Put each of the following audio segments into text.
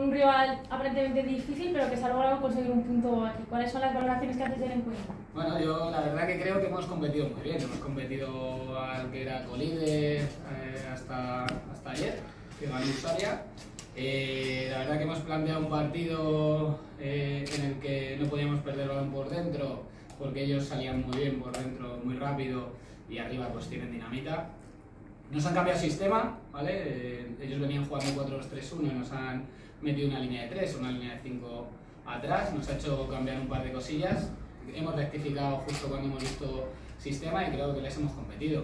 un rival aparentemente difícil, pero que se ha logrado conseguir un punto aquí. ¿Cuáles son las valoraciones que haces del encuentro? Bueno, yo la verdad que creo que hemos competido muy bien. Hemos competido al que era colíder hasta ayer, que ganó Usaria. La verdad que hemos planteado un partido en el que no podíamos perder el balón por dentro, porque ellos salían muy bien por dentro, muy rápido, y arriba pues tienen dinamita. Nos han cambiado el sistema, ¿vale? Ellos venían jugando 4-2-3-1 y nos han metido una línea de 3, una línea de 5 atrás. Nos ha hecho cambiar un par de cosillas. Hemos rectificado justo cuando hemos visto sistema y creo que les hemos competido.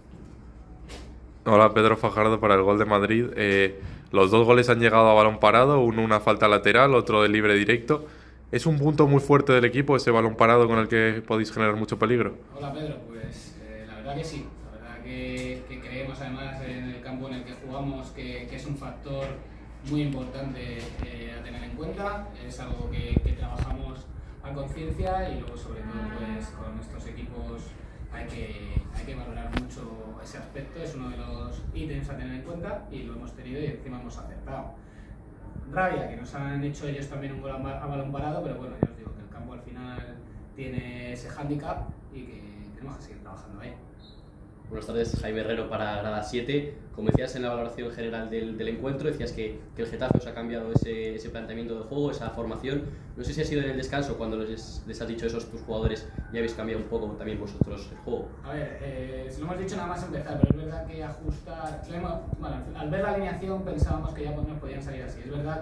Hola, Pedro Fajardo para el Gol de Madrid. Los dos goles han llegado a balón parado, uno una falta lateral, otro de libre directo. ¿Es un punto muy fuerte del equipo ese balón parado con el que podéis generar mucho peligro? Hola Pedro, pues la verdad que sí. La verdad que creemos además en el campo en el que jugamos que es un factor muy importante a tener en cuenta. Es algo que trabajamos a conciencia y luego sobre todo pues con estos equipos hay que valorar mucho ese aspecto. Es uno de los ítems a tener en cuenta y lo hemos tenido y encima hemos acertado. Rabia, que nos han hecho ellos también un gol a balón parado, pero bueno, ya os digo que el campo al final tiene ese hándicap y que tenemos que seguir trabajando ahí. Buenas tardes, Jaime Herrero para Grada 7. Como decías en la valoración general del encuentro, decías que el Getafe os ha cambiado ese planteamiento de juego, esa formación. No sé si ha sido en el descanso cuando les has dicho eso a tus jugadores y habéis cambiado un poco también vosotros el juego. A ver, se lo hemos dicho nada más empezar, pero es verdad que ajustar... Bueno, al ver la alineación pensábamos que ya nos podían salir así. Es verdad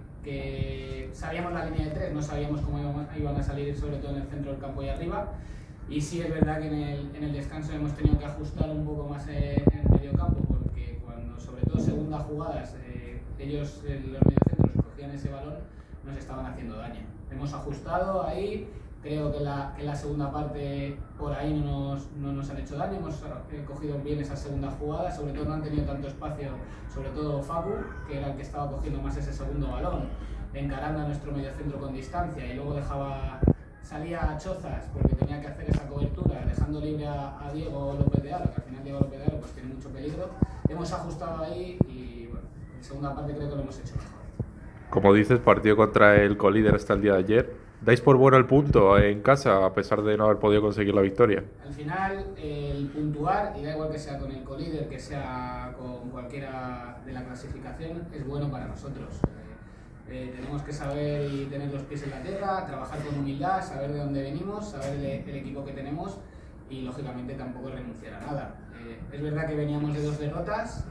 que sabíamos la línea de 3, no sabíamos cómo iban a salir, sobre todo en el centro del campo y arriba. Y sí es verdad que en el descanso hemos tenido que ajustar un poco más en el medio campo, porque cuando, sobre todo segundas jugadas, ellos, los mediocentros, cogían ese balón, nos estaban haciendo daño. Hemos ajustado ahí, creo que la segunda parte por ahí no nos han hecho daño, hemos cogido bien esa segunda jugada, sobre todo no han tenido tanto espacio, sobre todo Facu, que era el que estaba cogiendo más ese segundo balón, encarando a nuestro mediocentro con distancia y luego salía a Chozas porque tenía que hacer esa cobertura, dejando libre a Diego López de Aro, que al final Diego López de Aro pues tiene mucho peligro. Hemos ajustado ahí y bueno, en segunda parte creo que lo hemos hecho mejor. Como dices, partido contra el colíder hasta el día de ayer. ¿Dais por bueno el punto en casa a pesar de no haber podido conseguir la victoria? Al final, el puntuar, y da igual que sea con el colíder, que sea con cualquiera de la clasificación, es bueno para nosotros. Tenemos que saber y tener los pies en la tierra, trabajar con humildad, saber de dónde venimos, saber el equipo que tenemos y lógicamente tampoco renunciar a nada. Es verdad que veníamos de 2 derrotas,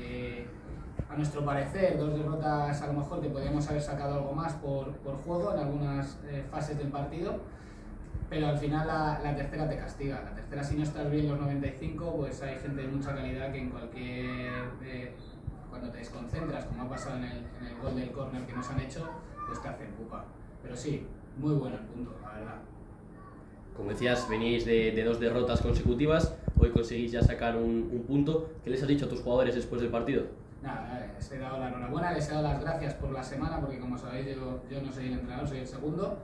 a nuestro parecer 2 derrotas a lo mejor que podíamos haber sacado algo más por juego en algunas fases del partido, pero al final la tercera te castiga. La tercera, si no estás bien los 95, pues hay gente de mucha calidad que en cualquier... cuando te desconcentras, como ha pasado en el gol del córner que nos han hecho, pues te hacen pupa. Pero sí, muy bueno el punto, la verdad. Como decías, venís de 2 derrotas consecutivas, hoy conseguís ya sacar un punto. ¿Qué les has dicho a tus jugadores después del partido? Nada, les he dado la enhorabuena, les he dado las gracias por la semana, porque como sabéis yo no soy el entrenador, soy el segundo,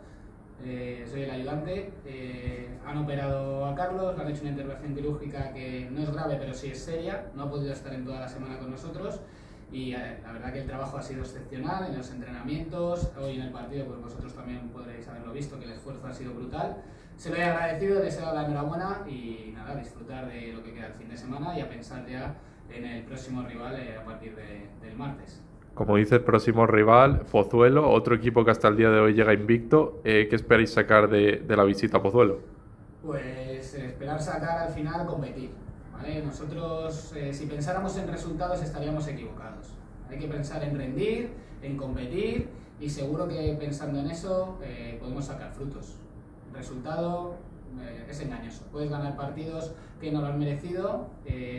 soy el ayudante. Han operado a Carlos, le han hecho una intervención quirúrgica que no es grave, pero sí es seria, no ha podido estar en toda la semana con nosotros. Y la verdad que el trabajo ha sido excepcional en los entrenamientos, hoy en el partido pues vosotros también podréis haberlo visto, que el esfuerzo ha sido brutal. Se lo he agradecido, les he dado la enhorabuena y nada, disfrutar de lo que queda el fin de semana y a pensar ya en el próximo rival a partir del martes. Como dice el próximo rival, Pozuelo, otro equipo que hasta el día de hoy llega invicto. ¿Qué esperáis sacar de la visita a Pozuelo? Pues esperar sacar al final competir. ¿Vale? Nosotros, si pensáramos en resultados, estaríamos equivocados. Hay que pensar en rendir, en competir y seguro que pensando en eso podemos sacar frutos. El resultado es engañoso. Puedes ganar partidos que no lo han merecido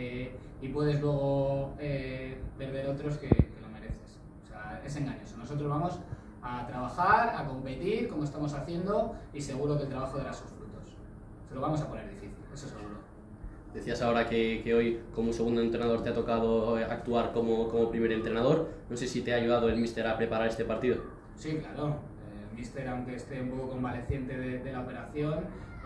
y puedes luego perder otros que lo mereces. O sea, es engañoso. Nosotros vamos a trabajar, a competir como estamos haciendo y seguro que el trabajo dará sus frutos. Se lo vamos a poner difícil, eso seguro. Decías ahora que hoy como segundo entrenador te ha tocado actuar como primer entrenador. No sé si te ha ayudado el míster a preparar este partido. Sí, claro. El míster, aunque esté un poco convaleciente de la operación,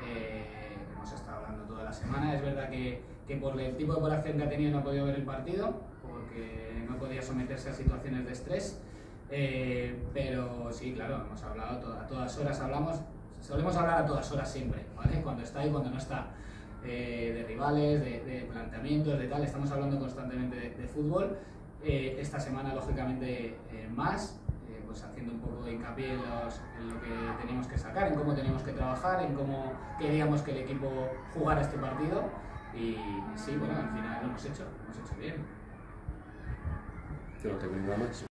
hemos estado hablando toda la semana. Es verdad que por el tipo de operación que ha tenido no ha podido ver el partido, porque no podía someterse a situaciones de estrés. Pero sí, claro, hemos hablado a todas horas, solemos hablar a todas horas siempre, ¿vale? Cuando está y cuando no está. De rivales, de planteamientos, de tal, estamos hablando constantemente de fútbol. Esta semana, lógicamente, más, pues haciendo un poco de hincapié en lo que teníamos que sacar, en cómo teníamos que trabajar, en cómo queríamos que el equipo jugara este partido. Y sí, bueno, al final lo hemos hecho bien. Yo no tengo nada más.